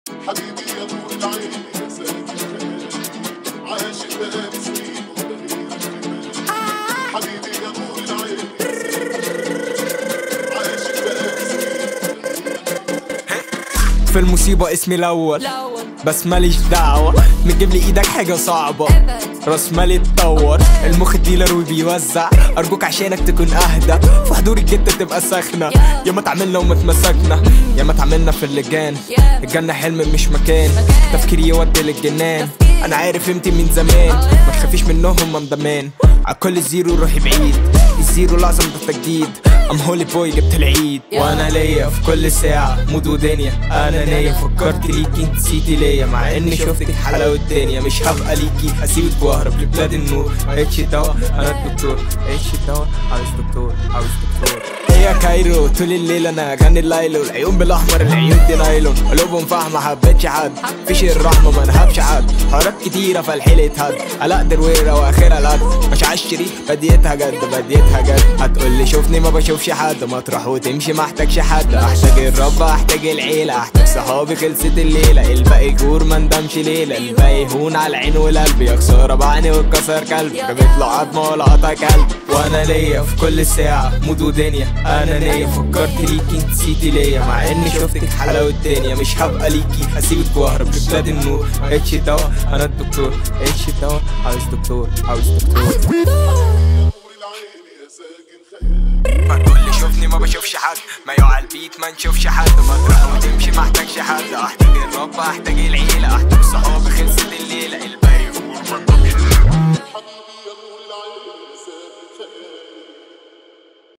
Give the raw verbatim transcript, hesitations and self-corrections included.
حبيبي يا نور العين يا ساكن عاشق بقالي سنين حبيبي يا نور العين عاشق بقالي سنين. في المصيبة اسمي الأول بس ماليش دعوة، متجيب لي ايدك حاجة صعبة راس مالي اتطور، المخ ديلر وبيوزع، ارجوك عشانك تكون اهدى، في حضور الجدة تبقى ساخنة، يا ما تعملنا وما اتمسكنا، يا ما تعملنا في اللجان، الجنة حلم مش مكان، تفكيري يودي للجنان، انا عارف امتى من زمان، ما تخافيش منهم مندمان، عالكل زيرو روحي بعيد، الزيرو لازم ده تجديد، ام هولي بوي جبت العيد، وانا ليا في كل ساعة مود ودنيا، انا نايم فكرت ليكي نسيتي ليا، مع اني شفتك حلاوة الدنيا، مش هبقى ليكي هسيبك واهرب لبلاد النور، مبقتش دوا انا الدكتور، مبقتش دوا عاوز دكتور عاوز دكتور. هي كايرو طول الليل انا اغني الليلو، العيون بالاحمر العيون دي نايلون، قلوبهم فاهمة حبيتش حد، فيش الرحمة ما نهبش حد، حوارات كتيرة فالحيل اتهد، الاق درويرة واخرها لد، مش عالشري بديتها جد بديتها جد، هتقولي شوفني ما بشوفش حد، مطرح وتمشي ما احتاجش حد، احتاج الرب احتاج العيلة، احتاج صحابي خلصت الليلة، الباقي جور ما ندمش ليلة، الباقي هون على العين والقلب، يا خسارة بعاني واتكسر كلب، جابت له عظمة ولا قطع كلب، وانا ليا في كل ساعة مود ودنيا، انا نايم فكرت ليكي نسيتي ليا، مع اني شفتك حلاوة الدنيا، مش هبقى ليكي هسيبك واهرب لبلاد النور، مبقتش دوا انا الدكتور، مبقتش دوا عاوز دكتور عاوز دكتور. ما تقولي شوفني ما بشوفش حد، ما يقع البيت ما نشوفش حد، مطرح وتمشي ما احتاجش حد، احتاج الرب احتاج العيلة، احتاج صحابي خلصت الليلة.